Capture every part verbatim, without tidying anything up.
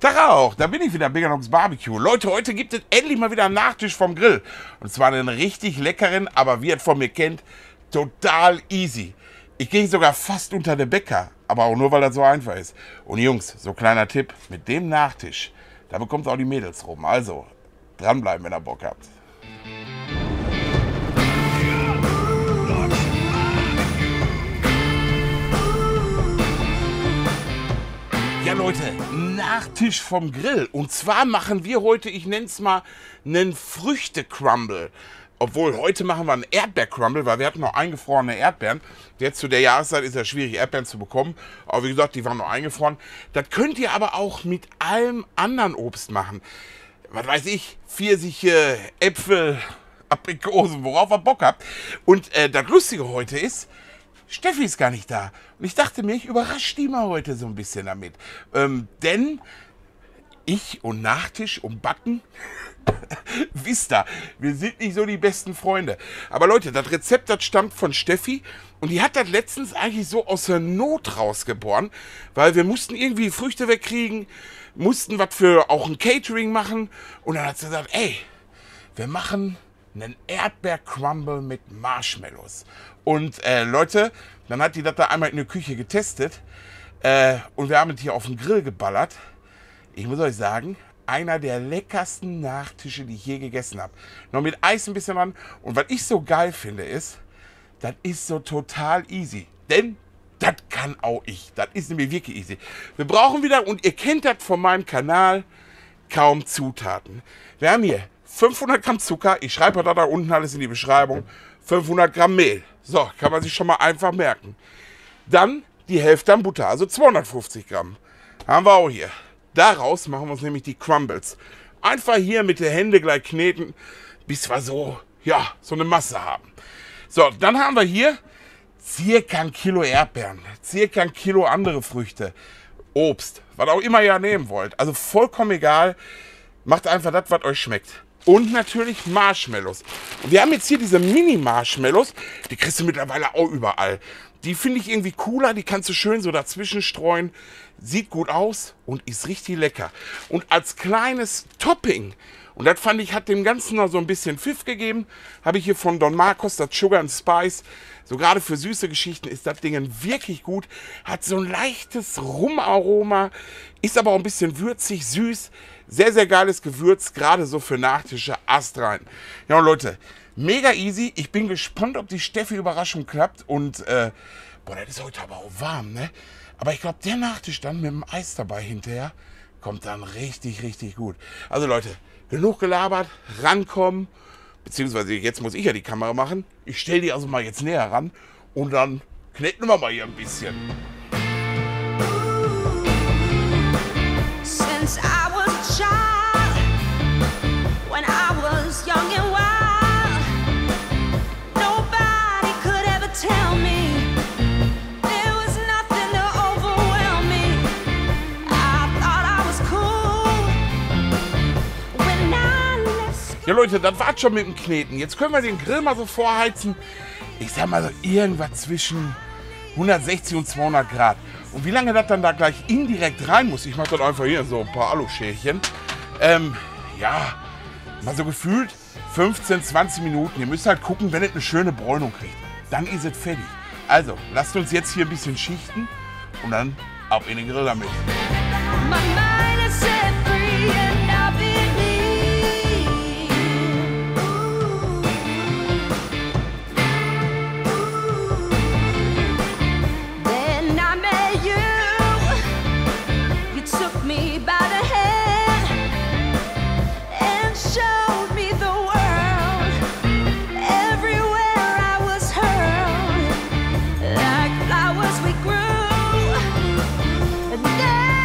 Tag auch, da bin ich wieder, Big Nox Barbecue. Leute, heute gibt es endlich mal wieder einen Nachtisch vom Grill. Und zwar einen richtig leckeren, aber wie ihr es von mir kennt, total easy. Ich gehe sogar fast unter den Bäcker, aber auch nur, weil das so einfach ist. Und Jungs, so kleiner Tipp, mit dem Nachtisch, da bekommt auch die Mädels rum. Also, dranbleiben, wenn ihr Bock habt. Ja Leute, Nachtisch vom Grill. Und zwar machen wir heute, ich nenne es mal, einen Früchte-Crumble. Obwohl, heute machen wir einen Erdbeer-Crumble, weil wir hatten noch eingefrorene Erdbeeren. Jetzt zu der Jahreszeit ist ja schwierig, Erdbeeren zu bekommen. Aber wie gesagt, die waren noch eingefroren. Das könnt ihr aber auch mit allem anderen Obst machen. Was weiß ich, Pfirsiche, Äpfel, Aprikosen, worauf ihr Bock habt. Und äh, das Lustige heute ist, Steffi ist gar nicht da. Und ich dachte mir, ich überrasche die mal heute so ein bisschen damit. Ähm, denn ich und Nachtisch und Backen, wisst ihr, wir sind nicht so die besten Freunde. Aber Leute, das Rezept, das stammt von Steffi. Und die hat das letztens eigentlich so aus der Not rausgeboren. Weil wir mussten irgendwie Früchte wegkriegen, mussten was für auch ein Catering machen. Und dann hat sie gesagt, ey, wir machen einen Erdbeer-Crumble mit Marshmallows. Und äh, Leute, dann hat die das da einmal in der Küche getestet. Äh, und wir haben es hier auf den Grill geballert. Ich muss euch sagen, einer der leckersten Nachtische, die ich je gegessen habe. Noch mit Eis ein bisschen dran. Und was ich so geil finde, ist, das ist so total easy. Denn das kann auch ich. Das ist nämlich wirklich easy. Wir brauchen wieder, und ihr kennt das von meinem Kanal, kaum Zutaten. Wir haben hier fünfhundert Gramm Zucker. Ich schreibe da, da unten alles in die Beschreibung. fünfhundert Gramm Mehl. So, kann man sich schon mal einfach merken. Dann die Hälfte an Butter, also zweihundertfünfzig Gramm. Haben wir auch hier. Daraus machen wir uns nämlich die Crumbles. Einfach hier mit den Händen gleich kneten, bis wir so, ja, so eine Masse haben. So, dann haben wir hier circa ein Kilo Erdbeeren, circa ein Kilo andere Früchte, Obst, was auch immer ihr nehmen wollt. Also vollkommen egal, macht einfach das, was euch schmeckt. Und natürlich Marshmallows. Und wir haben jetzt hier diese Mini-Marshmallows, die kriegst du mittlerweile auch überall. Die finde ich irgendwie cooler, die kannst du schön so dazwischen streuen. Sieht gut aus und ist richtig lecker. Und als kleines Topping, und das fand ich, hat dem Ganzen noch so ein bisschen Pfiff gegeben, habe ich hier von Don Marcos das Sugar and Spice. So gerade für süße Geschichten ist das Ding wirklich gut. Hat so ein leichtes Rumaroma, ist aber auch ein bisschen würzig, süß. Sehr, sehr geiles Gewürz, gerade so für Nachtische, astrein. Ja, und Leute, mega easy. Ich bin gespannt, ob die Steffi-Überraschung klappt. Und, äh, boah, das ist heute aber auch warm, ne? Aber ich glaube, der Nachtisch dann mit dem Eis dabei hinterher kommt dann richtig, richtig gut. Also Leute, genug gelabert, rankommen. Beziehungsweise jetzt muss ich ja die Kamera machen. Ich stelle die also mal jetzt näher ran. Und dann kneten wir mal hier ein bisschen. Since I was a child, when I was young and wild, nobody could ever tell me there was nothing to overwhelm me. I thought I was cool when I left. Ja Leute, das war's schon mit dem Kneten. Jetzt können wir den Grill mal so vorheizen. Ich sag mal so irgendwas zwischen hundertsechzig und zweihundert Grad. Und wie lange das dann da gleich indirekt rein muss, ich mache das einfach hier so ein paar Aluschälchen. Ähm, ja, mal so gefühlt fünfzehn, zwanzig Minuten. Ihr müsst halt gucken, wenn es eine schöne Bräunung kriegt. Dann ist es fertig. Also, lasst uns jetzt hier ein bisschen schichten und dann ab in den Grill damit. My mind is set free and I believe. Then I met you. You took me by the hand and showed me the world. Everywhere I was hurled, like flowers we grew. And then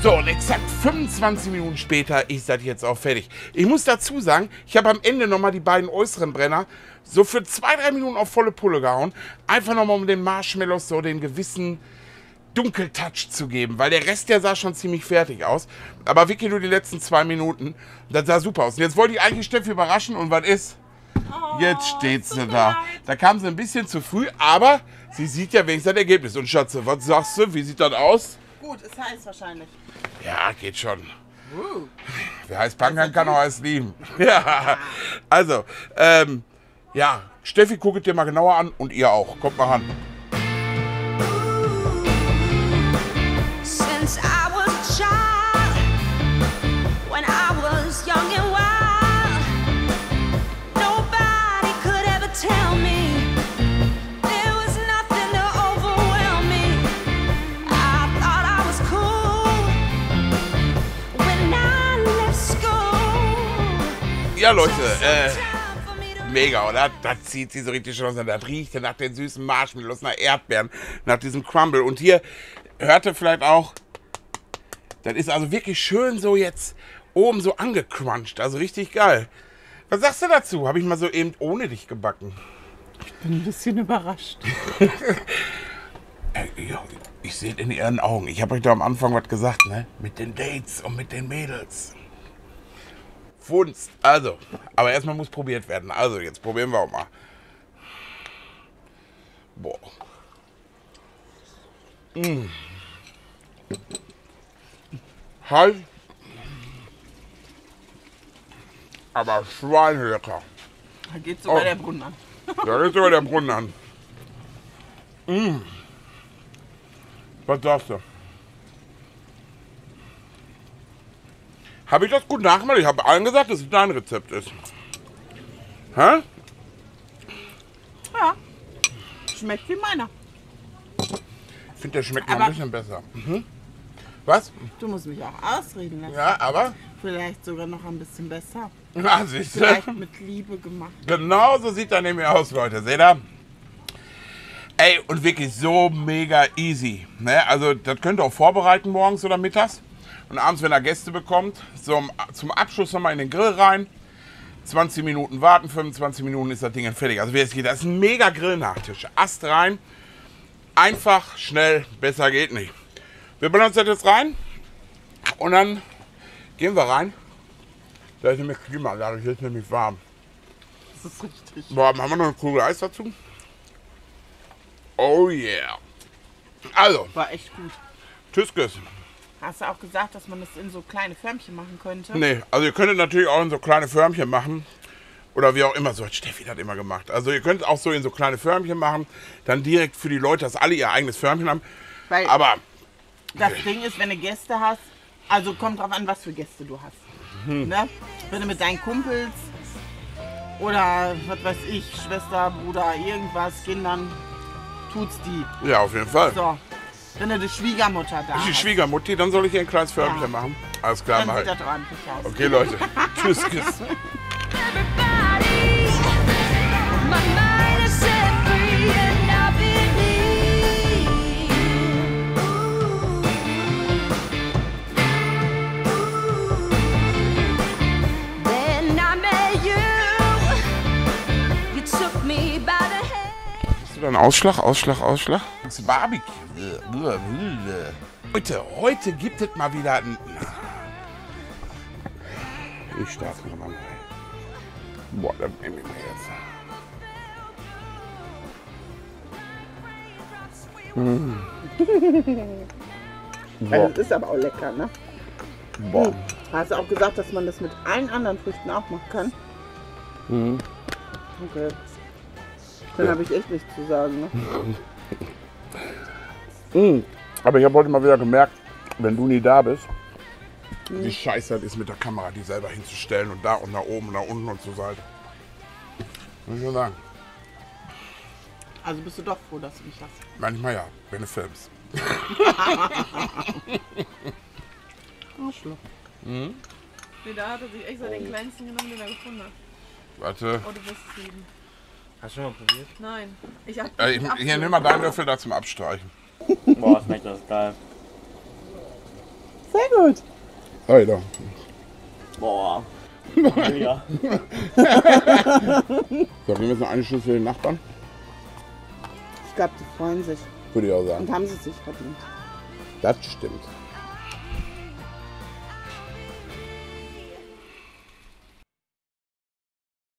So, und exakt fünfundzwanzig Minuten später ist das jetzt auch fertig. Ich muss dazu sagen, ich habe am Ende nochmal die beiden äußeren Brenner so für zwei, drei Minuten auf volle Pulle gehauen. Einfach nochmal, um den Marshmallows so den gewissen Dunkeltouch zu geben, weil der Rest, der sah schon ziemlich fertig aus. Aber wirklich nur die letzten zwei Minuten, das sah super aus. Und jetzt wollte ich eigentlich Steffi überraschen und was ist? Jetzt steht sie da. Da kam sie ein bisschen zu früh, aber sie sieht ja wenigstens das Ergebnis. Und Schatze, was sagst du? Wie sieht das aus? Gut, ist heiß wahrscheinlich. Ja, geht schon. Uh. Wer heiß Pankan kann auch heiß lieben. Ja, also, ähm, ja, Steffi, guckt dir mal genauer an und ihr auch. Kommt mal ran. Since I was a child, when I was young and wild, nobody could ever tell me there was nothing to overwhelm me. I thought I was cool when I left school. Ja, Leute, äh, mega, oder? Das zieht sie so richtig schon aus. Das riecht nach den süßen Marshmallows, nach Erdbeeren, nach diesem Crumble. Und hier hört ihr vielleicht auch, das ist also wirklich schön so jetzt oben so angecruncht. Also richtig geil. Was sagst du dazu? Habe ich mal so eben ohne dich gebacken. Ich bin ein bisschen überrascht. Äh, ja, ich sehe in ihren Augen. Ich habe euch da am Anfang was gesagt, ne? Mit den Dates und mit den Mädels. Funst. Also, aber erstmal muss probiert werden. Also, jetzt probieren wir auch mal. Boah. Mmh. Halt. Aber schweinelecker. Da geht sogar Oh. der Brunnen an. Da geht sogar der Brunnen an. Mmh. Was sagst du? Habe ich das gut nachgemacht? Ich habe allen gesagt, dass es dein Rezept ist. Hä? Ja. Schmeckt wie meiner. Ich finde, der schmeckt noch Aber- ein bisschen besser. Mhm. Was? Du musst mich auch ausreden lassen. Ja, aber? Vielleicht sogar noch ein bisschen besser. Na, siehst du? Vielleicht mit Liebe gemacht. Genau so sieht er nämlich aus, Leute. Seht ihr? Ey, und wirklich so mega easy. Ne? Also, das könnt ihr auch vorbereiten morgens oder mittags. Und abends, wenn ihr Gäste bekommt, so zum Abschluss nochmal in den Grill rein. zwanzig Minuten warten, fünfundzwanzig Minuten ist das Ding dann fertig. Also, wie es geht, das ist ein mega Grillnachtisch. Ast rein. Einfach, schnell, besser geht nicht. Wir bringen uns das jetzt rein. Und dann gehen wir rein. Da ist nämlich Klimaanlage, hier ist nämlich warm. Das ist richtig. Boah, haben wir noch eine Kugel Eis dazu? Oh yeah. Also, War echt gut. tschüss, Küss. Hast du auch gesagt, dass man das in so kleine Förmchen machen könnte? Nee, also ihr könntet natürlich auch in so kleine Förmchen machen. Oder wie auch immer, so hat Steffi das immer gemacht. Also ihr könnt auch so in so kleine Förmchen machen. Dann direkt für die Leute, dass alle ihr eigenes Förmchen haben. Weil Aber, das Ding ist, wenn du Gäste hast, also kommt drauf an, was für Gäste du hast. Hm. Ne? Wenn du mit deinen Kumpels oder was weiß ich, Schwester, Bruder, irgendwas, Kindern, tut's die. ja, auf jeden Fall. So, wenn du die Schwiegermutter da Die hast, Schwiegermutti, dann soll ich ihr ein kleines Förmchen Ja. machen. Alles klar, dann mach sieht ich. das ordentlich aus. Okay, Leute. Tschüss, Küss. Everybody, my mind is set free and I believe. Then I met you. You took me by the hand. Hast du da einen Ausschlag, Ausschlag, Ausschlag? Das ist Barbecue. Leute, heute gibt es mal wieder ein... Ich starte nochmal rein. Boah, das nehme ich mir jetzt. Boah, Also, das ist aber auch lecker, ne? boah. Hast du auch gesagt, dass man das mit allen anderen Früchten auch machen kann? Mhm. Okay. Dann habe ich echt nichts zu sagen, ne? Mhm. Aber ich habe heute mal wieder gemerkt, wenn du nie da bist, wie scheiße das ist mit der Kamera, die selber hinzustellen und da und nach oben und nach unten und zur Seite. Muss ich schon sagen. Also bist du doch froh, dass du mich hast. Manchmal ja, wenn du filmst. Arschloch. Nee, da hat er sich extra den kleinsten genommen, den er gefunden hat. Warte. Oh, du wirst es lieben. Hast du schon mal probiert? Nein. Ich hab Äh, ich, hier, nimm mal deinen Löffel da zum Abstreichen. Boah, schmeckt das geil. Sehr gut. Alter. Boah. Mega. So, geben wir jetzt noch eine Schuss für den Nachbarn? Ich glaube, die freuen sich. Würde ich auch sagen. Und haben sie sich verdient. Das stimmt.